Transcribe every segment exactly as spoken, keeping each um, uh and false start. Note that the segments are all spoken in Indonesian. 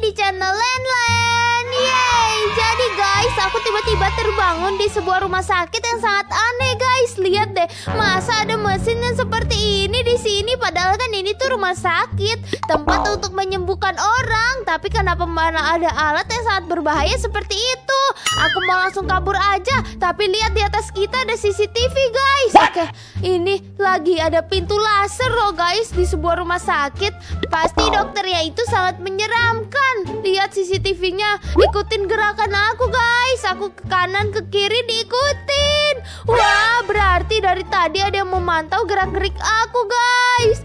di channel Len-Len. Yeay, jadi guys, aku tiba-tiba terbangun di sebuah rumah sakit yang sangat aneh guys. Lihat deh, masa ada mesin yang seperti ini di sini? Padahal kan ini tuh rumah sakit, tempat untuk menyembuhkan orang. Tapi kenapa mana ada alat yang sangat berbahaya seperti itu? Aku mau langsung kabur aja. Tapi lihat di atas kita ada C C T V guys. Oke, ini lagi ada pintu laser loh guys di sebuah rumah sakit. Pasti dokternya itu sangat menyeramkan. Lihat C C T V-nya, ikutin gerakan aku guys. Aku ke kanan ke kiri diikutin. Wah, berarti dari tadi ada yang memantau gerak-gerik aku guys.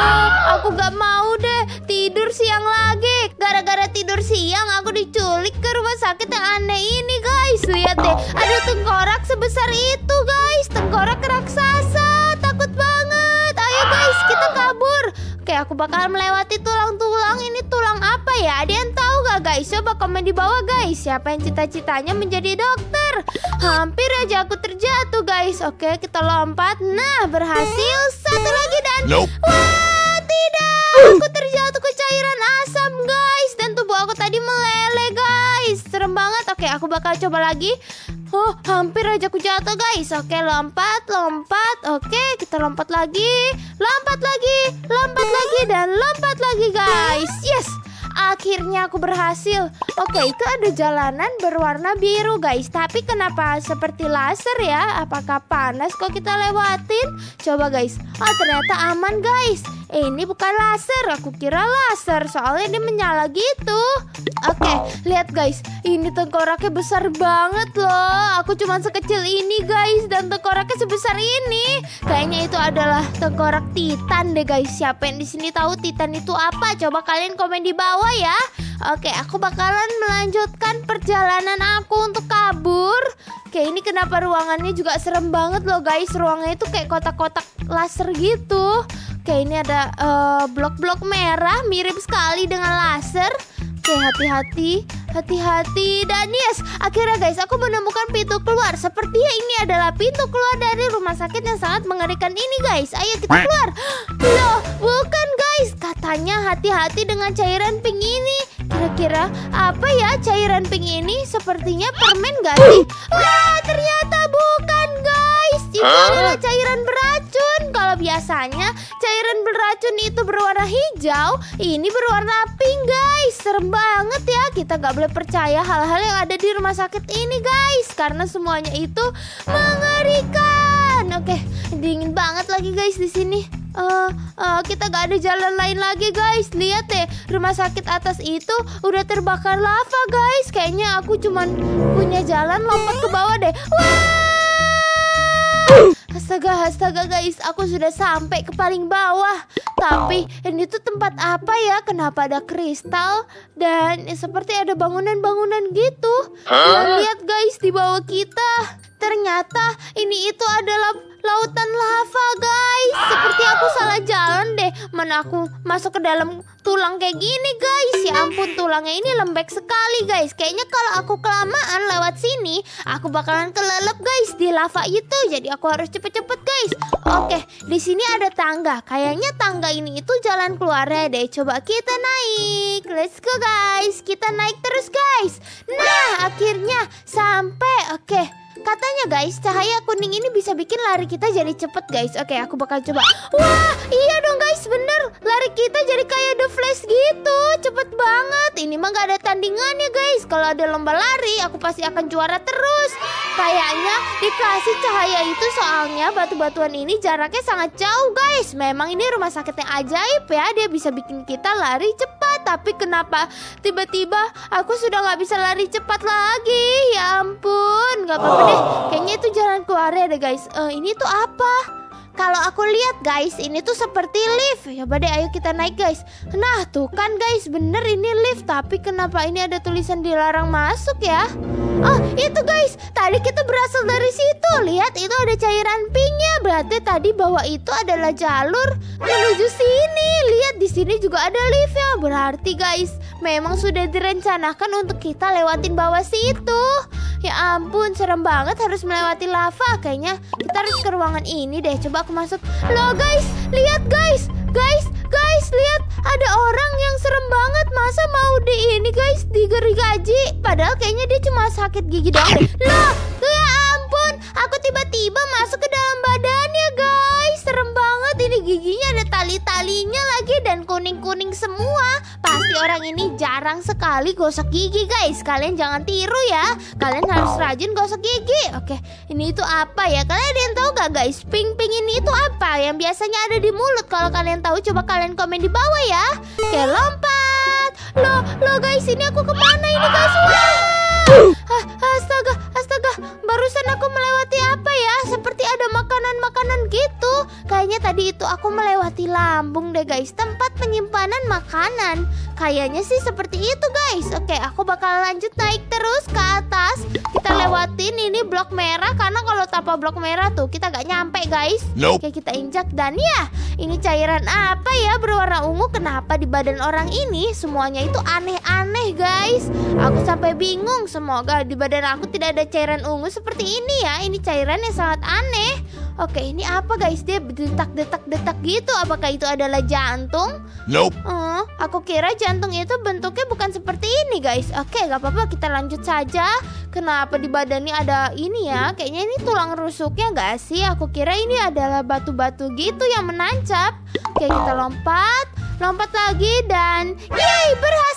Ah, aku gak mau deh tidur siang lagi. Gara-gara tidur siang aku diculik ke rumah sakit yang aneh ini guys. Lihat deh, ada tengkorak sebesar itu guys. Tengkorak raksasa, takut banget. Ayo guys, kita kabur. Oke, aku bakal melewati tulang-tulang. Ini tulang apa ya? Ada yang tahu gak guys? Coba komen di bawah guys. Siapa yang cita-citanya menjadi dokter? Hampir aja aku terjatuh guys. Oke, kita lompat. Nah, berhasil. Satu lagi dan Nope. wah, tidak. Aku terjatuh ke cairan asam guys. Dan tubuh aku tadi meleleh guys. Serem banget. Oke, aku bakal coba lagi. Oh, hampir aja aku jatuh guys. Oke, lompat, lompat. Oke, kita lompat lagi. Lompat lagi, lompat lagi, dan lompat lagi guys. Yes, akhirnya aku berhasil. Oke, itu ada jalanan berwarna biru guys. Tapi kenapa seperti laser ya? Apakah panas kok kita lewatin? Coba guys. Oh, ternyata aman guys. Eh, ini bukan laser, aku kira laser, soalnya dia menyala gitu. Oke, lihat guys, ini tengkoraknya besar banget loh. Aku cuma sekecil ini guys, dan tengkoraknya sebesar ini. Kayaknya itu adalah tengkorak Titan deh guys. Siapa yang di sini tahu Titan itu apa? Coba kalian komen di bawah ya. Oke, aku bakalan melanjutkan perjalanan aku untuk kabur. Oke, ini kenapa ruangannya juga serem banget loh guys. Ruangannya itu kayak kotak-kotak laser gitu. Oke, ini ada uh, blok-blok merah mirip sekali dengan laser. Oke, hati-hati, hati-hati. Dan yes, akhirnya guys, aku menemukan pintu keluar. Sepertinya ini adalah pintu keluar dari rumah sakit yang sangat mengerikan ini guys. Ayo kita keluar. Loh, bukan guys. Katanya hati-hati dengan cairan pink ini. Kira-kira apa ya cairan pink ini? Sepertinya permen gak sih? Wah, ternyata bukan guys. Itu adalah cairan beracun. Kalau biasanya cairan beracun itu berwarna hijau, ini berwarna pink guys. Serem banget ya. Kita gak boleh percaya hal-hal yang ada di rumah sakit ini guys, karena semuanya itu mengerikan. Oke, dingin banget lagi guys di sini. Uh, uh, kita gak ada jalan lain lagi guys. Lihat deh, rumah sakit atas itu udah terbakar lava guys. Kayaknya aku cuman punya jalan lompat ke bawah deh. Wah! Astaga, astaga guys, aku sudah sampai ke paling bawah. Tapi ini tuh tempat apa ya? Kenapa ada kristal dan seperti ada bangunan-bangunan gitu? Dan lihat guys di bawah kita. Ternyata ini itu adalah lautan lava guys. Seperti aku salah jalan deh. Mana aku masuk ke dalam tulang kayak gini guys. Ya ampun, tulangnya ini lembek sekali guys. Kayaknya kalau aku kelamaan lewat sini, aku bakalan kelelep guys di lava itu. Jadi aku harus cepet-cepet guys. Oke, di sini ada tangga. Kayaknya tangga ini itu jalan keluarnya deh. Coba kita naik. Let's go guys. Kita naik terus guys. Nah, akhirnya sampai. Oke, katanya guys, cahaya kuning ini bisa bikin lari kita jadi cepet guys. Oke, aku bakal coba. Wah, iya dong guys, bener. Lari kita jadi kayak The Flash gitu. Cepet banget. Ini mah gak ada tandingannya guys. Kalau ada lomba lari, aku pasti akan juara terus. Kayaknya dikasih cahaya itu soalnya batu-batuan ini jaraknya sangat jauh guys. Memang ini rumah sakit yang ajaib ya. Dia bisa bikin kita lari cepat. Tapi kenapa tiba-tiba aku sudah gak bisa lari cepat lagi? Ya ampun, gak apa-apa deh. Kayaknya itu jalan keluarnya deh guys. uh, Ini tuh apa? Kalau aku lihat guys, ini tuh seperti lift. Coba deh, ayo kita naik guys. Nah tuh kan guys, bener ini lift. Tapi kenapa ini ada tulisan dilarang masuk ya? Oh itu guys, tadi kita berasal dari situ. Lihat itu ada cairan pinknya. Berarti tadi bawah itu adalah jalur menuju sini. Lihat di sini juga ada liftnya. Berarti guys, memang sudah direncanakan untuk kita lewatin bawah situ. Ya ampun, serem banget harus melewati lava. Kayaknya kita harus ke ruangan ini deh. Coba aku masuk. Loh guys, lihat guys. Guys, guys, lihat ada orang yang serem banget. Masa mau di ini Padahal kayaknya dia cuma sakit gigi doang deh. Loh, ya ampun, aku tiba-tiba masuk ke dalam badannya guys. Serem banget, ini giginya ada tali-talinya lagi dan kuning-kuning semua. Pasti orang ini jarang sekali gosok gigi guys. Kalian jangan tiru ya. Kalian harus rajin gosok gigi. Oke, ini itu apa ya? Kalian ada yang tahu gak guys? Pink-pink ini itu apa? Yang biasanya ada di mulut. Kalau kalian tahu coba kalian komen di bawah ya. Oke, lompat. Loh, loh guys, ini aku kemana ini guys? Wow. Astaga, astaga. Barusan aku melewati apa ya? Seperti ada makanan-makanan gitu. Kayaknya tadi itu aku melewati lambung deh guys. Tempat penyimpanan makanan. Kayaknya sih seperti itu guys. Oke, aku bakal lanjut naik terus ke atas. Kita lewatin ini blok merah. Karena kalau tanpa blok merah tuh kita gak nyampe guys. Nope. Oke, kita injak dan ya, ini cairan apa ya berwarna ungu? Kenapa di badan orang ini semuanya itu aneh-aneh guys? Aku sampai bingung. Semoga di badan aku tidak ada cairan ungu seperti ini ya. Ini cairan yang sangat aneh. Oke, ini apa guys? Dia detak-detak-detak gitu. Apakah itu adalah jantung? Nope. Hmm, aku kira jantung itu bentuknya bukan seperti ini guys. Oke, gak apa-apa, kita lanjut saja. Kenapa di badannya ada ini ya? Kayaknya ini tulang rusuknya gak sih? Aku kira ini adalah batu-batu gitu yang menancap. Oke, kita lompat. Lompat lagi dan yeay,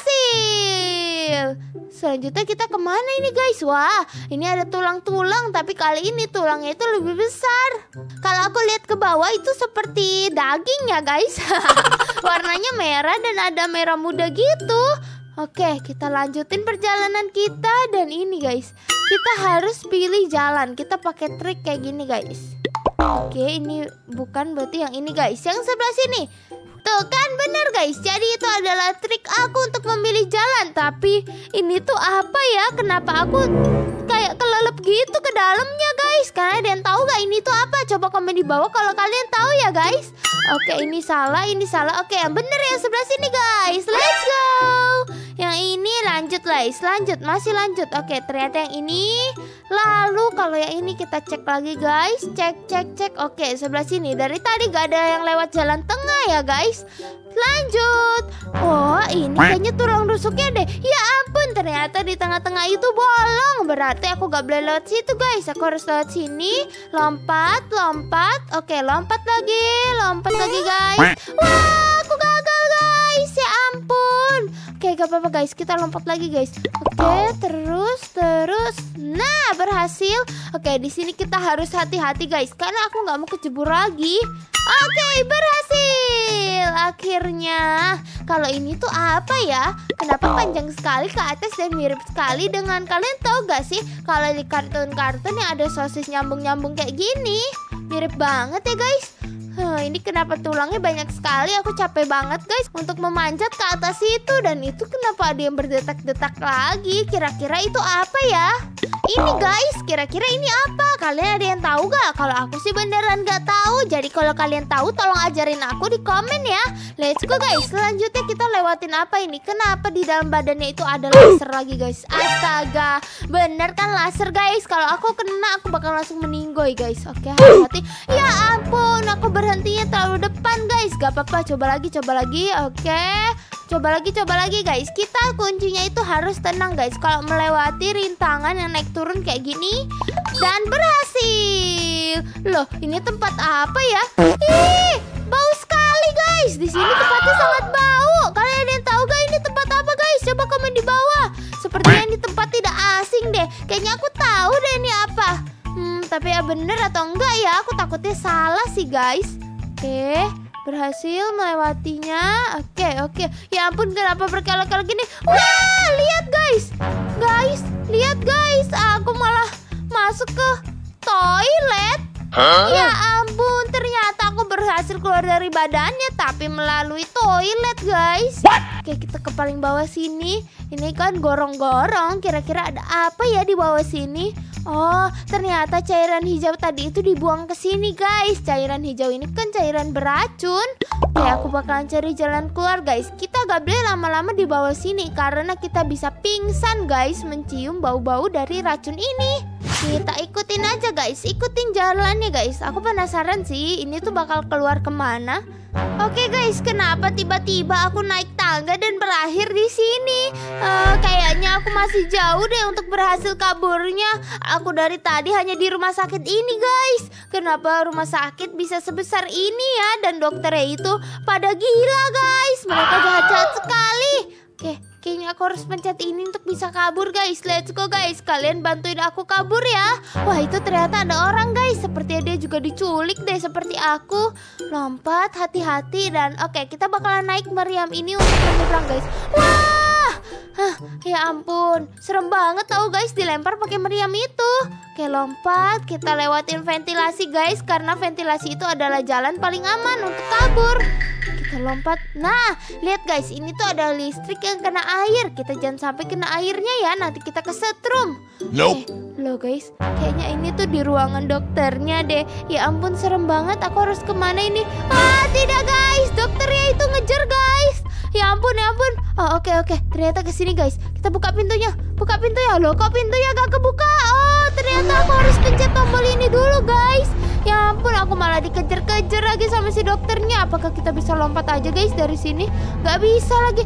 berhasil. Selanjutnya kita kemana ini guys? Wah, ini ada tulang-tulang. Tapi kali ini tulangnya itu lebih besar. Kalau aku lihat ke bawah itu seperti daging ya guys. Warnanya merah dan ada merah muda gitu. Oke, kita lanjutin perjalanan kita. Dan ini guys, kita harus pilih jalan. Kita pakai trik kayak gini guys. Oke, ini bukan berarti yang ini guys. Yang sebelah sini. Tuh kan bener guys. Jadi itu adalah trik aku untuk memilih jalan. Tapi ini tuh apa ya? Kenapa aku kayak kelelep gitu ke dalamnya guys? Karena ada yang tahu gak ini tuh apa? Coba komen di bawah kalau kalian tahu ya guys. Oke, ini salah, ini salah. Oke, yang bener yang sebelah sini guys. Let's go. Yang ini lanjut guys. Lanjut, masih lanjut. Oke, ternyata yang ini. Lalu kalau yang ini kita cek lagi guys. Cek, cek, cek. Oke, sebelah sini. Dari tadi gak ada yang lewat jalan tengah ya guys. Lanjut. Oh, ini kayaknya tulang rusuknya deh. Ya ampun, ternyata di tengah-tengah itu bolong. Berarti aku gak boleh lewat situ guys. Aku harus lewat sini. Lompat, lompat. Oke, lompat lagi. Lompat lagi guys. Wah, aku gagal guys. Ya ampun. Oke, gak apa-apa guys. Kita lompat lagi guys. Oke, terus, terus. Nah, berhasil. Oke, di sini kita harus hati-hati guys. Karena aku gak mau kecebur lagi. Oke, berhasil. Akhirnya. Kalau ini tuh apa ya? Kenapa panjang sekali ke atas dan mirip sekali dengan, kalian tahu gak sih? Kalau di kartun-kartun yang ada sosis nyambung-nyambung kayak gini. Mirip banget ya guys. Huh, ini kenapa tulangnya banyak sekali? Aku capek banget guys untuk memanjat ke atas itu. Dan itu kenapa ada yang berdetak-detak lagi? Kira-kira itu apa ya? Ini guys, kira-kira ini apa? Kalian ada yang tahu gak? Kalau aku sih beneran gak tahu. Jadi kalau kalian tahu tolong ajarin aku di komen ya. Let's go guys. Selanjutnya kita lewatin apa ini? Kenapa di dalam badannya itu ada laser lagi guys? Astaga, bener kan laser guys? Kalau aku kena aku bakal langsung meninggoy guys. Oke, hati-hati. Ya ampun, aku berhentinya terlalu depan guys. Gak apa-apa, coba lagi, coba lagi. Oke, coba lagi, coba lagi guys. Kita kuncinya itu harus tenang guys. Kalau melewati rintangan yang naik turun kayak gini. Dan berhasil. Loh, ini tempat apa ya? Ih, bau sekali guys. Di sini tempatnya sangat bau. Kalian ada yang tahu gak ini tempat apa guys? Coba komen di bawah. Sepertinya ini tempat tidak asing deh. Kayaknya aku tahu deh ini apa. Hmm, tapi ya bener atau enggak ya? Aku takutnya salah sih guys. Oke, berhasil melewatinya. Oke, oke. Ya ampun, kenapa berkelok-kelok gini? Wah, lihat guys. Guys, lihat guys. Aku malah masuk ke toilet. Huh? Ya ampun, ternyata aku berhasil keluar dari badannya tapi melalui toilet guys. What? Oke, kita ke paling bawah sini. Ini kan gorong-gorong. Kira-kira ada apa ya di bawah sini? Oh, ternyata cairan hijau tadi itu dibuang ke sini guys. Cairan hijau ini kan cairan beracun. Oke, aku bakalan cari jalan keluar guys. Kita gak boleh lama-lama di bawah sini karena kita bisa pingsan guys mencium bau-bau dari racun ini. Kita ikutin aja guys, ikutin jalannya guys. Aku penasaran sih, ini tuh bakal keluar kemana. Oke guys, kenapa tiba-tiba aku naik tangga dan berakhir di sini? Uh, kayaknya aku masih jauh deh untuk berhasil kaburnya. Aku dari tadi hanya di rumah sakit ini guys. Kenapa rumah sakit bisa sebesar ini ya? Dan dokternya itu pada gila guys. Mereka jahat-jahat sekali. Oke, kayaknya aku harus pencet ini untuk bisa kabur guys. Let's go guys, kalian bantuin aku kabur ya. Wah, itu ternyata ada orang guys. Sepertinya dia juga diculik deh seperti aku. Lompat, hati-hati. Dan oke, kita bakalan naik meriam ini untuk menyeberang guys. Wah, hah, ya ampun, serem banget tahu guys dilempar pakai meriam itu. Oke, lompat, kita lewatin ventilasi guys. Karena ventilasi itu adalah jalan paling aman untuk kabur. Kita lompat. Nah, lihat guys, ini tuh ada listrik yang kena air. Kita jangan sampai kena airnya ya, nanti kita kesetrum. Nope. Eh, loh guys, kayaknya ini tuh di ruangan dokternya deh. Ya ampun, serem banget. Aku harus kemana ini? Ah, tidak guys, dokternya itu ngejar guys. Ya ampun, ya ampun. Oh, oke oke, ternyata kesini guys. Kita buka pintunya. Buka pintunya. Loh, kok pintunya gak kebuka? Oh, ternyata aku harus pencet tombol ini dulu guys. Ya ampun, aku malah dikejar-kejar lagi sama si dokternya. Apakah kita bisa lompat aja guys dari sini? Gak bisa lagi.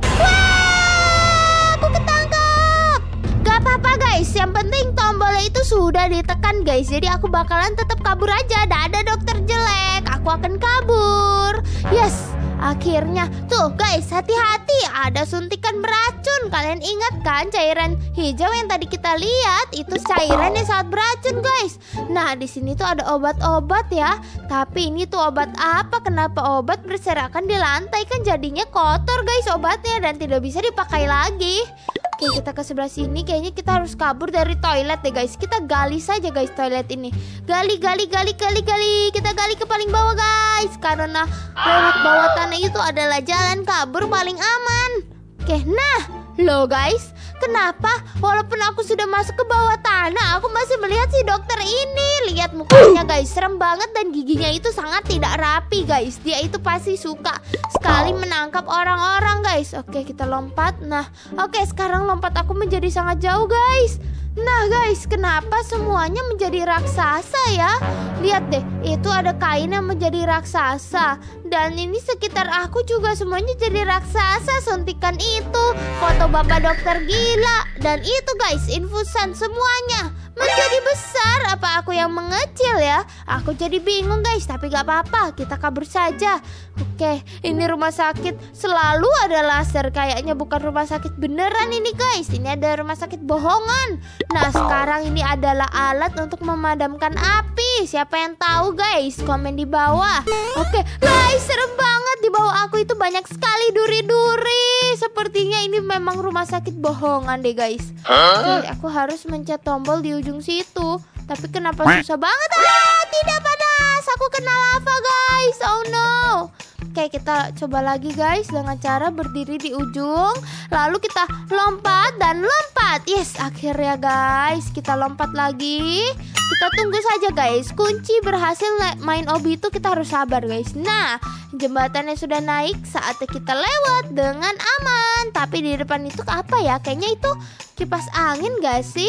Wah, aku ketangkap. Gak apa-apa guys, yang penting tombolnya itu sudah ditekan guys. Jadi aku bakalan tetap kabur aja. Dadah dokter jelek, aku akan kabur. Yes, akhirnya. Tuh guys, hati-hati, ada suntikan beracun. Kalian ingat kan cairan hijau yang tadi kita lihat? Itu cairan yang sangat beracun guys. Nah, di sini tuh ada obat-obat ya. Tapi ini tuh obat apa? Kenapa obat berserakan di lantai? Kan jadinya kotor guys obatnya dan tidak bisa dipakai lagi. Oke, kita ke sebelah sini. Kayaknya kita harus kabur dari toilet deh guys. Kita gali saja guys toilet ini. Gali, gali, gali, gali, gali. Kita gali ke paling bawah guys. Karena lewat bawah tanah itu adalah jalan kabur paling aman. Oke, nah, loh guys, kenapa walaupun aku sudah masuk ke bawah tanah, aku masih melihat si dokter ini. Lihat mukanya guys, serem banget dan giginya itu sangat tidak rapi guys. Dia itu pasti suka sekali menangkap orang-orang guys. Oke, kita lompat. Nah, oke, sekarang lompat aku menjadi sangat jauh guys. Nah guys, kenapa semuanya menjadi raksasa ya? Lihat deh, itu ada kain yang menjadi raksasa. Dan ini sekitar aku juga semuanya jadi raksasa. Suntikan itu, foto bapak dokter gila. Dan itu guys, infusan semuanya menjadi besar. Apa aku yang mengecil ya? Aku jadi bingung guys, tapi gak apa-apa, kita kabur saja. Oke, ini rumah sakit selalu ada laser. Kayaknya bukan rumah sakit beneran ini guys. Ini ada rumah sakit bohongan. Nah, sekarang ini adalah alat untuk memadamkan api. Siapa yang tahu guys? Komen di bawah. Oke, guys, serem banget. Di bawah aku itu banyak sekali duri-duri. Sepertinya ini memang rumah sakit bohongan deh guys. Oke, aku harus mencet tombol di ujung situ. Tapi kenapa susah banget? Ah, tidak panas. Aku kena lava guys. Oh no. Oke, kita coba lagi guys dengan cara berdiri di ujung. Lalu kita lompat dan lompat. Yes, akhirnya guys kita lompat lagi. Kita tunggu saja guys. Kunci berhasil main obi itu kita harus sabar guys. Nah, jembatannya sudah naik. Saatnya kita lewat dengan aman. Tapi di depan itu apa ya? Kayaknya itu kipas angin gak sih?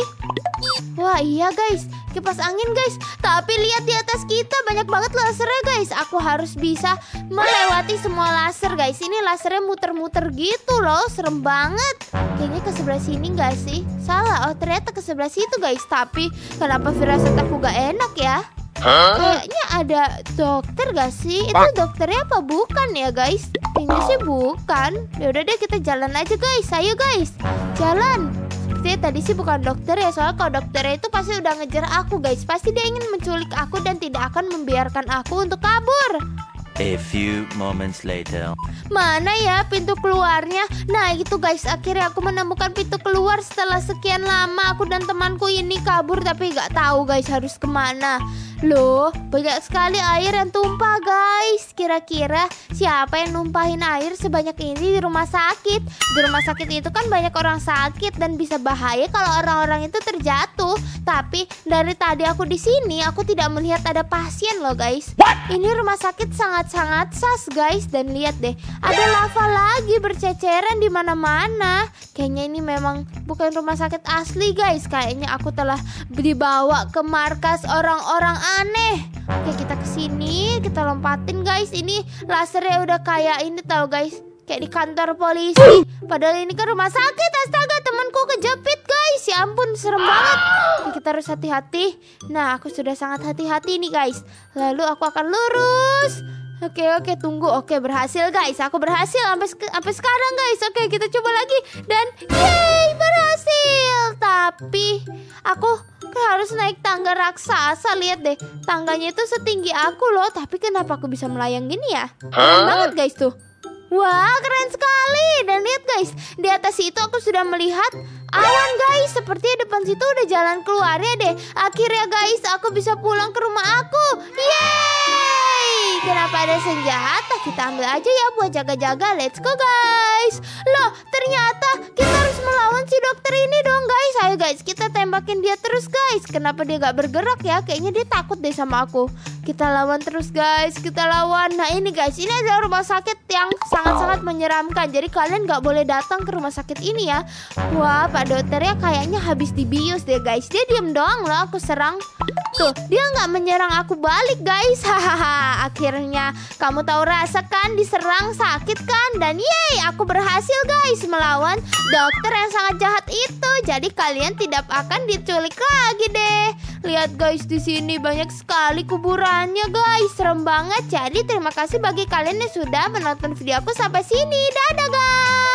Wah iya guys, kipas angin guys. Tapi lihat di atas kita banyak banget lasernya guys. Aku harus bisa melewati semua laser guys. Ini lasernya muter-muter gitu loh. Serem banget. Kayaknya ke sebelah sini gak sih? Salah, oh ternyata ke sebelah situ guys. Tapi kenapa firasat aku gak enak ya? Huh? Kayaknya ada dokter gak sih? Itu dokternya apa bukan ya guys? Kayaknya sih bukan. Yaudah deh kita jalan aja guys. Ayo guys, jalan. Sepertinya tadi sih bukan dokter ya. Soalnya kalau dokternya itu pasti udah ngejar aku guys. Pasti dia ingin menculik aku dan tidak akan membiarkan aku untuk kabur. A few moments later. Mana ya pintu keluarnya? Nah itu guys, akhirnya aku menemukan pintu keluar setelah sekian lama aku dan temanku ini kabur. Tapi gak tahu guys harus kemana. Loh, banyak sekali air yang tumpah guys. Kira-kira siapa yang numpahin air sebanyak ini di rumah sakit? Di rumah sakit itu kan banyak orang sakit dan bisa bahaya kalau orang-orang itu terjatuh. Tapi dari tadi aku di sini aku tidak melihat ada pasien loh guys. Ini rumah sakit sangat-sangat sas guys. Dan lihat deh, ada lava lagi berceceran di mana-mana. Kayaknya ini memang bukan rumah sakit asli guys. Kayaknya aku telah dibawa ke markas orang-orang aneh. Oke, kita kesini, kita lompatin guys. Ini lasernya udah kayak ini tau guys, kayak di kantor polisi. Padahal ini kan rumah sakit. Astaga, temanku kejepit. ya ampun, serem banget. Oke, kita harus hati-hati. Nah, aku sudah sangat hati-hati nih guys. Lalu aku akan lurus. Oke oke tunggu. Oke berhasil guys. Aku berhasil sampai sampai sekarang guys. Oke kita coba lagi. Dan yeay berhasil. Tapi aku harus naik tangga raksasa. Lihat deh, tangganya itu setinggi aku loh. Tapi kenapa aku bisa melayang gini ya? Keren banget guys tuh. Wah keren sekali. Dan lihat guys, di atas itu aku sudah melihat awan guys. Sepertinya depan situ udah jalan keluarnya deh. Akhirnya guys aku bisa pulang ke rumah aku. Yeay. Kenapa ada senjata? Kita ambil aja ya buat jaga-jaga. Let's go guys. Loh ternyata kita harus melawan si dokter ini dong guys. Ayo guys kita tembakin dia terus guys. Kenapa dia gak bergerak ya? Kayaknya dia takut deh sama aku. Kita lawan terus guys. Kita lawan. Nah ini guys, ini adalah rumah sakit yang sangat-sangat menyeramkan. Jadi kalian gak boleh datang ke rumah sakit ini ya. Wah pak dokternya kayaknya habis dibius deh guys. Dia diem doang loh aku serang. Tuh dia gak menyerang aku balik guys. Hahaha. Akhirnya kamu tahu rasa kan diserang sakit kan. Dan yeay aku berhasil guys melawan dokter yang sangat jahat itu. Jadi kalian tidak akan diculik lagi deh. Lihat guys, di sini banyak sekali kuburannya guys. Serem banget. Jadi terima kasih bagi kalian yang sudah menonton video aku sampai sini. Dadah guys.